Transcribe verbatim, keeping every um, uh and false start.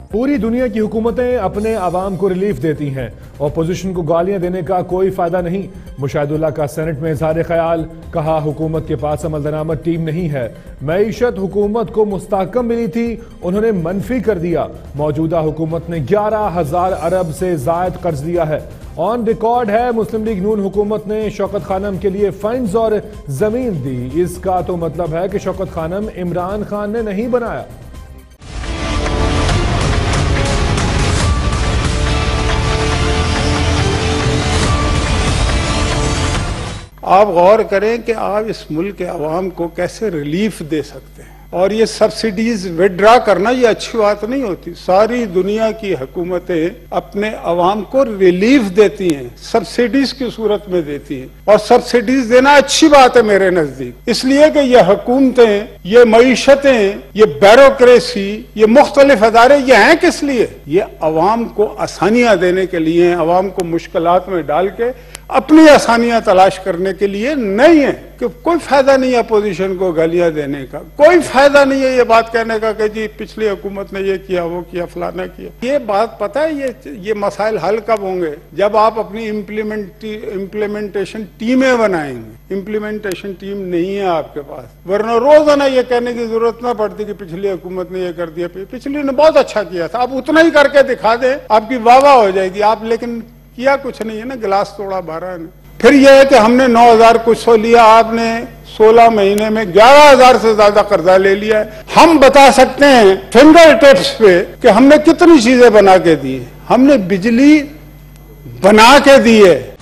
पूरी दुनिया की हुकूमतें अपने अवाम को रिलीफ देती हैं, अपोजिशन को गालियां देने का कोई फायदा नहीं। मुशाहिदुल्लाह का सेनेट में इजहार ख्याल, कहा हुकूमत के पास अमल दरामद टीम नहीं है। मईशत हुकूमत को मुस्तहकम मिली थी, उन्होंने मनफी कर दिया। मौजूदा हुकूमत ने ग्यारह हजार अरब से जायद कर्ज दिया है। ऑन रिकॉर्ड है मुस्लिम लीग नून हुकूमत ने शौकत खानम के लिए फंड्स और जमीन दी। इसका तो मतलब है कि शौकत खानम इमरान खान ने नहीं बनाया। आप गौर करें कि आप इस मुल्क के अवाम को कैसे रिलीफ दे सकते हैं, और ये सब्सिडीज विड्रा करना ये अच्छी बात नहीं होती। सारी दुनिया की हुकूमतें अपने अवाम को रिलीफ देती हैं, सब्सिडीज की सूरत में देती हैं, और सब्सिडीज देना अच्छी बात है मेरे नजदीक। इसलिए कि ये हुकूमतें, ये मईशतें, ये ब्यूरोक्रेसी, ये मुख्तलिफ अदारे, ये हैं किस लिए? ये अवाम को आसानियां देने के लिए, अवाम को मुश्किलात में डाल के अपनी आसानियां तलाश करने के लिए नहीं है। कि कोई फायदा नहीं है अपोजिशन को गालियां देने का, कोई फायदा नहीं है ये बात कहने का कि जी पिछली हुकूमत ने ये किया, वो किया, फलाना किया। ये बात पता है, ये ये मसाइल हल कब होंगे? जब आप अपनी इम्प्लीमेंट इम्प्लीमेंटेशन टीमें बनाएंगे। इम्प्लीमेंटेशन टीम नहीं है आपके पास, वरना रोजाना ये कहने की जरूरत ना पड़ती कि पिछली हुकूमत ने ये कर दिया, पिछली ने बहुत अच्छा किया था। आप उतना ही करके दिखा दे, आपकी वाह वाह हो जाएगी। आप लेकिन किया कुछ नहीं है ना, गिलास तोड़ा भरा है। फिर यह है कि हमने नौ हजार कुछ सौ लिया, आपने सोलह महीने में ग्यारह हजार से ज्यादा कर्जा ले लिया है। हम बता सकते हैं फिंगर टिप्स पे कि हमने कितनी चीजें बना के दी है। हमने बिजली बना के दी है,